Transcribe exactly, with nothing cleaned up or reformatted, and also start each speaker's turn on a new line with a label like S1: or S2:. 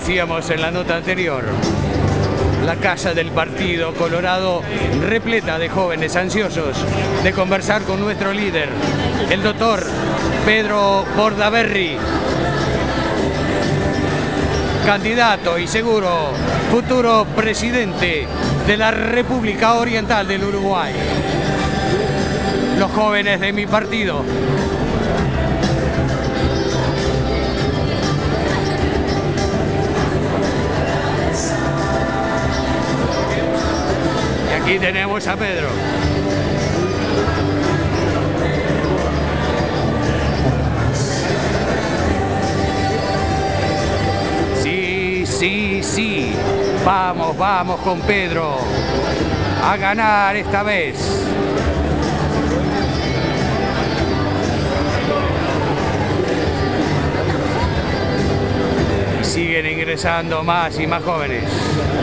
S1: decíamos en la nota anterior, la casa del Partido Colorado repleta de jóvenes ansiosos de conversar con nuestro líder, el doctor Pedro Bordaberry, candidato y seguro futuro presidente de la República Oriental del Uruguay. Los jóvenes de mi partido. Y aquí tenemos a Pedro. Sí, sí, sí. Vamos, vamos con Pedro a ganar esta vez. Y siguen ingresando más y más jóvenes.